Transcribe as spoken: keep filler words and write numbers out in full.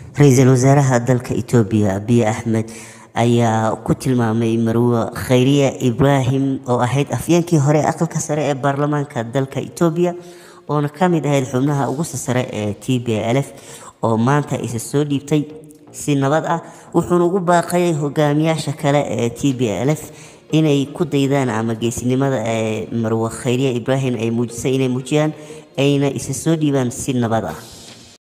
رئيس الوزراء دلك إثيوبيا أبي أحمد ayaa ku tilmaamay Marwo Khayriye Ibrahim oo ahayd afyeenkii hore aqalka sare ee baarlamaanka dalka Itoobiya oo kamid ahayd xubnaha ugu sare ee T B L F oo maanta isa soo dhiibtay si nabad ah wuxuu ugu baaqay hogaamiyaasha kale ee T B L F inay ku daydaan ama geesinimada ee Marwo Khayriye Ibrahim ay muujisay inay muujiyaan ayna isa soo dhiibaan si nabad ah.